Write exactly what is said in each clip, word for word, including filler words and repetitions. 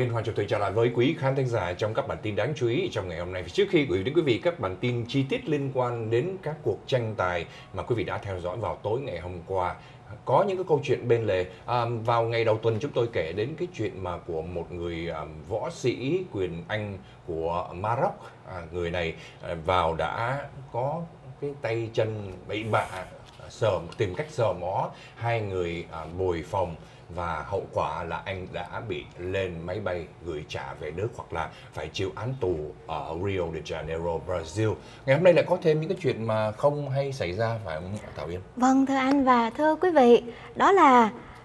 Yên Hoàng Trục Thủy trở lại với quý khán thính giả trong các bản tin đáng chú ý trong ngày hôm nay. Trước khi gửi đến quý vị các bản tin chi tiết liên quan đến các cuộc tranh tài mà quý vị đã theo dõi vào tối ngày hôm qua, có những cái câu chuyện bên lề. À, vào ngày đầu tuần chúng tôi kể đến cái chuyện mà của một người um, võ sĩ quyền Anh của Maroc. À, người này à, vào đã có cái tay chân bậy bạ, sờ tìm cách sờ mó hai người à, bồi phòng, và hậu quả là anh đã bị lên máy bay gửi trả về nước hoặc là phải chịu án tù ở Rio de Janeiro, Brazil. Ngày hôm nay lại có thêm những cái chuyện mà không hay xảy ra, phải không Thảo Yên? Vâng, thưa anh và thưa quý vị, đó là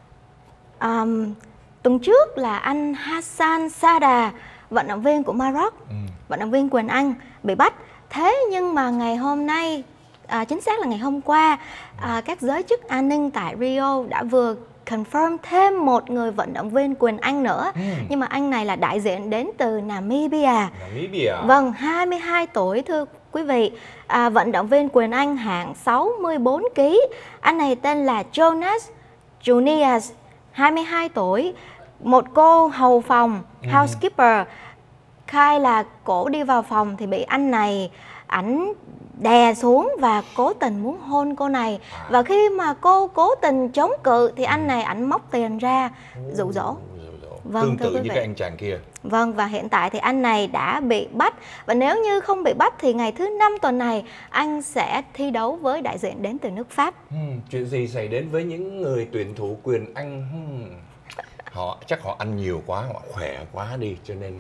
um, tuần trước là anh Hassan Sada, vận động viên của Maroc, ừ. vận động viên quyền Anh bị bắt. Thế nhưng mà ngày hôm nay, à, chính xác là ngày hôm qua, à, các giới chức an ninh tại Rio đã vừa confirm thêm một người vận động viên quyền Anh nữa. ừ. Nhưng mà anh này là đại diện đến từ Namibia. Namibia. Vâng, hai mươi hai tuổi thưa quý vị, à, vận động viên quyền Anh hạng sáu mươi bốn ki lô gam. Anh này tên là Jonas Junius, hai mươi hai tuổi, một cô hầu phòng, ừ. housekeeper, khai là cổ đi vào phòng thì bị anh này ảnh đè xuống và cố tình muốn hôn cô này. À. Và khi mà cô cố tình chống cự thì anh này ảnh móc tiền ra dụ dỗ. Vâng, tương tự như các anh chàng kia. Vâng, và hiện tại thì anh này đã bị bắt. Và nếu như không bị bắt thì ngày thứ năm tuần này anh sẽ thi đấu với đại diện đến từ nước Pháp. Hmm, chuyện gì xảy đến với những người tuyển thủ quyền Anh? Hmm. Họ chắc họ ăn nhiều quá, họ khỏe quá đi cho nên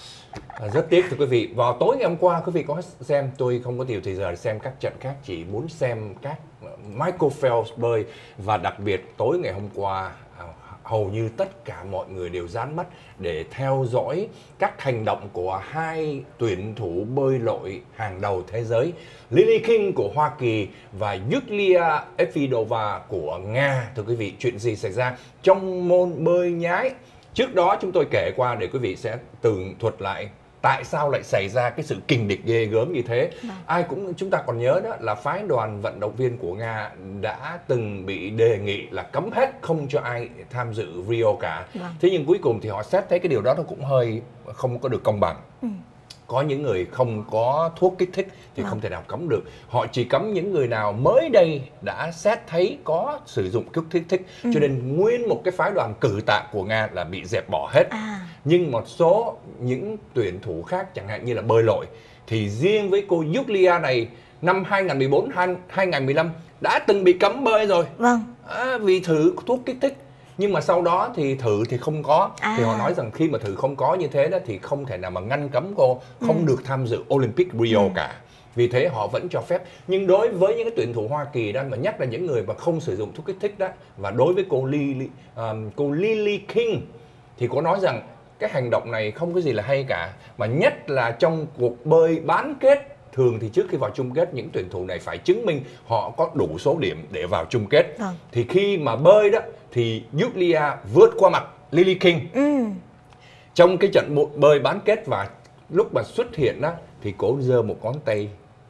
À, rất tiếc thưa quý vị. Vào tối ngày hôm qua quý vị có xem, tôi không có nhiều thời giờ để xem các trận khác, chỉ muốn xem các Michael Phelps bơi. Và đặc biệt tối ngày hôm qua hầu như tất cả mọi người đều dán mắt để theo dõi các hành động của hai tuyển thủ bơi lội hàng đầu thế giới, Lily King của Hoa Kỳ và Yulia Efidova của Nga. Thưa quý vị, chuyện gì xảy ra trong môn bơi nhái? Trước đó chúng tôi kể qua để quý vị sẽ tường thuật lại tại sao lại xảy ra cái sự kình địch ghê gớm như thế. Vâng. Ai cũng chúng ta còn nhớ đó là phái đoàn vận động viên của Nga đã từng bị đề nghị là cấm hết, không cho ai tham dự Rio cả. Vâng. Thế nhưng cuối cùng thì họ xét thấy cái điều đó nó cũng hơi không có được công bằng. Ừ. Có những người không có thuốc kích thích thì vâng. không thể nào cấm được. Họ chỉ cấm những người nào mới đây đã xét thấy có sử dụng thuốc kích thích. Ừ. Cho nên nguyên một cái phái đoàn cử tạ của Nga là bị dẹp bỏ hết. À. Nhưng một số những tuyển thủ khác, chẳng hạn như là bơi lội, thì riêng với cô Yulia này, năm hai không một bốn, hai không một lăm đã từng bị cấm bơi rồi. Vâng. À, vì thử thuốc kích thích. Nhưng mà sau đó thì thử thì không có. À. Thì họ nói rằng khi mà thử không có như thế đó thì không thể nào mà ngăn cấm cô không ừ. được tham dự Olympic Rio ừ. cả. Vì thế họ vẫn cho phép. Nhưng đối với những cái tuyển thủ Hoa Kỳ đó, mà nhắc là những người mà không sử dụng thuốc kích thích đó, và đối với cô Lily, um, cô Lily King thì cô nói rằng cái hành động này không có gì là hay cả. Mà nhất là trong cuộc bơi bán kết, thường thì trước khi vào chung kết những tuyển thủ này phải chứng minh họ có đủ số điểm để vào chung kết. Vâng. Thì khi mà bơi đó thì Yulia vượt qua mặt Lily King ừ. trong cái trận bơi bán kết, và lúc mà xuất hiện đó thì cô giơ một ngón tay,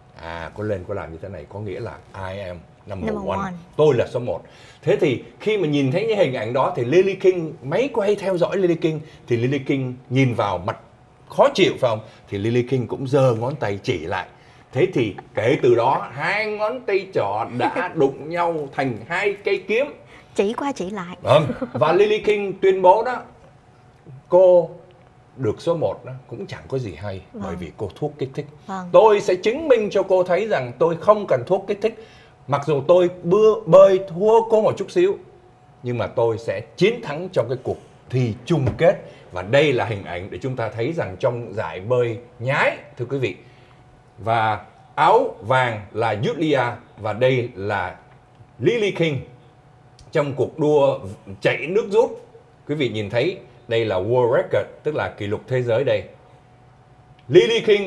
à cô lên cô làm như thế này, có nghĩa là I am number, number one. one, tôi là số một. Thế thì khi mà nhìn thấy những hình ảnh đó thì Lily King, máy quay theo dõi Lily King, thì Lily King nhìn vào mặt khó chịu phải không, thì Lily King cũng giơ ngón tay chỉ lại. Thế thì kể từ đó hai ngón tay trỏ đã đụng nhau thành hai cây kiếm, chỉ qua chỉ lại. Vâng. Và Lily King tuyên bố đó, cô được số một đó cũng chẳng có gì hay. Vâng. Bởi vì cô thuốc kích thích. Vâng. Tôi sẽ chứng minh cho cô thấy rằng tôi không cần thuốc kích thích. Mặc dù tôi bưa, bơi thua cô một chút xíu, nhưng mà tôi sẽ chiến thắng trong cái cuộc thi chung kết. Và đây là hình ảnh để chúng ta thấy rằng trong giải bơi nhái, thưa quý vị. Và áo vàng là Yulia và đây là Lily King trong cuộc đua chạy nước rút. Quý vị nhìn thấy đây là World Record, tức là kỷ lục thế giới đây. Lily King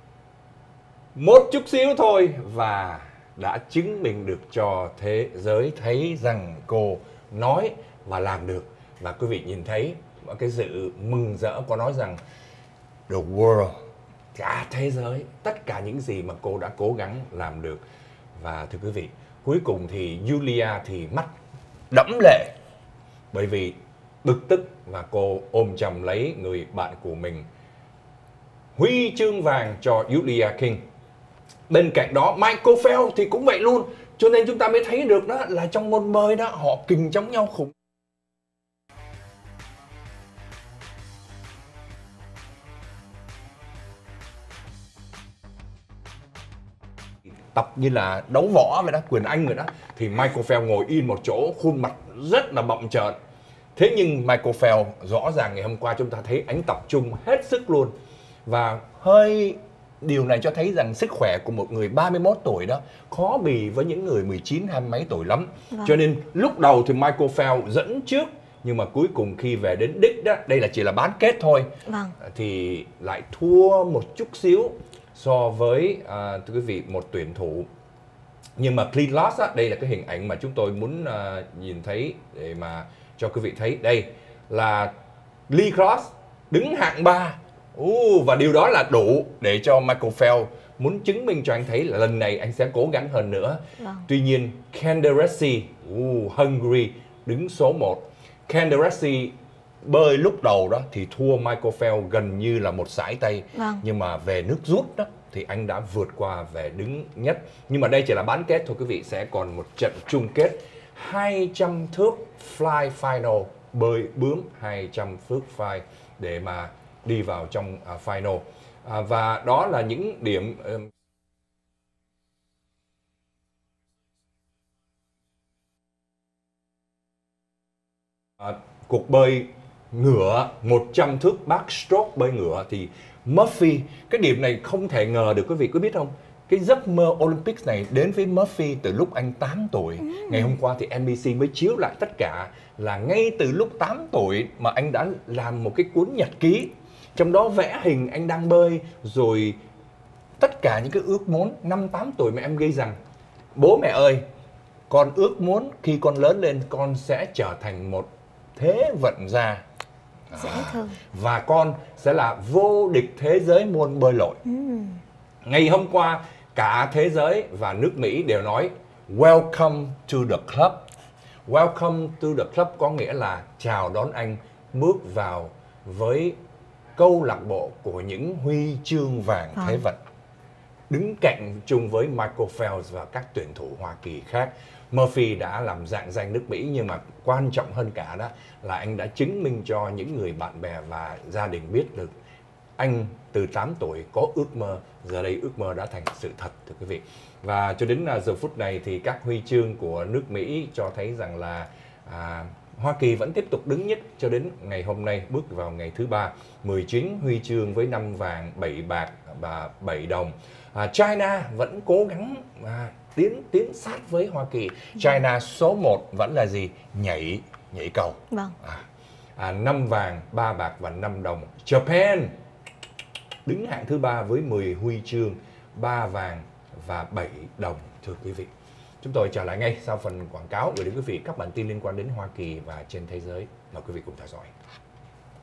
một chút xíu thôi và đã chứng minh được cho thế giới thấy rằng cô nói và làm được. Và quý vị nhìn thấy cái sự mừng rỡ, có nói rằng the world, cả thế giới, tất cả những gì mà cô đã cố gắng làm được. Và thưa quý vị, cuối cùng thì Yulia thì mắt đẫm lệ, bởi vì bực tức và cô ôm chầm lấy người bạn của mình. Huy chương vàng cho Julia King. Bên cạnh đó Michael Phelps thì cũng vậy luôn. Cho nên chúng ta mới thấy được đó là trong môn bơi đó họ kình chống nhau khủng. Tập như là đấu võ vậy đó, quyền Anh rồi đó. Thì Michael Phelps ngồi yên một chỗ, khuôn mặt rất là bậm trợn. Thế nhưng Michael Phelps rõ ràng ngày hôm qua chúng ta thấy anh tập trung hết sức luôn. Và hơi điều này cho thấy rằng sức khỏe của một người ba mươi mốt tuổi đó khó bì với những người mười chín, hai mươi mấy tuổi lắm. Vâng. Cho nên lúc đầu thì Michael Phelps dẫn trước, nhưng mà cuối cùng khi về đến đích đó, đây là chỉ là bán kết thôi, vâng, thì lại thua một chút xíu so với à, thưa quý vị một tuyển thủ. Nhưng mà clean loss á, đây là cái hình ảnh mà chúng tôi muốn à, nhìn thấy để mà cho quý vị thấy. Đây là Lee Cross đứng hạng ba. Uh, và điều đó là đủ để cho Michael Phelps muốn chứng minh cho anh thấy là lần này anh sẽ cố gắng hơn nữa. Vâng. Tuy nhiên Candice uh, Hungary đứng số một. Candice bơi lúc đầu đó thì thua Michael Phelps gần như là một sải tay. Vâng. Nhưng mà về nước rút đó thì anh đã vượt qua về đứng nhất. Nhưng mà đây chỉ là bán kết thôi quý vị, sẽ còn một trận chung kết hai trăm thước fly final, bơi bướm hai trăm thước fly để mà đi vào trong uh, final. À, và đó là những điểm uh, uh, cuộc bơi ngửa một trăm thước backstroke bơi ngửa thì Murphy, cái điểm này không thể ngờ được quý vị có biết không? Cái giấc mơ Olympics này đến với Murphy từ lúc anh tám tuổi. Ừ. Ngày hôm qua thì en bê xê mới chiếu lại tất cả là ngay từ lúc tám tuổi mà anh đã làm một cái cuốn nhật ký. Trong đó vẽ hình anh đang bơi, rồi tất cả những cái ước muốn. Năm tám tuổi mà em ghi rằng bố mẹ ơi, con ước muốn khi con lớn lên con sẽ trở thành một thế vận gia. Dễ thương. Và con sẽ là vô địch thế giới môn bơi lội. Ừ. Ngày hôm qua cả thế giới và nước Mỹ đều nói Welcome to the club. Welcome to the club có nghĩa là chào đón anh bước vào với câu lạc bộ của những huy chương vàng à. thế vận. Đứng cạnh chung với Michael Phelps và các tuyển thủ Hoa Kỳ khác. Murphy đã làm rạng danh nước Mỹ, nhưng mà quan trọng hơn cả đó là anh đã chứng minh cho những người bạn bè và gia đình biết được anh từ tám tuổi có ước mơ, giờ đây ước mơ đã thành sự thật, thưa quý vị. Và cho đến giờ phút này thì các huy chương của nước Mỹ cho thấy rằng là à, Hoa Kỳ vẫn tiếp tục đứng nhất cho đến ngày hôm nay, bước vào ngày thứ ba, mười chín huy chương với năm vàng, bảy bạc và bảy đồng. À, China vẫn cố gắng à, tiến tiến sát với Hoa Kỳ. China số một vẫn là gì? Nhảy nhảy cầu. Vâng. À, à, năm vàng, ba bạc và năm đồng. Japan đứng hạng thứ ba với mười huy chương, ba vàng và bảy đồng, thưa quý vị. Chúng tôi trở lại ngay sau phần quảng cáo gửi đến quý vị các bản tin liên quan đến Hoa Kỳ và trên thế giới. Mời quý vị cùng theo dõi.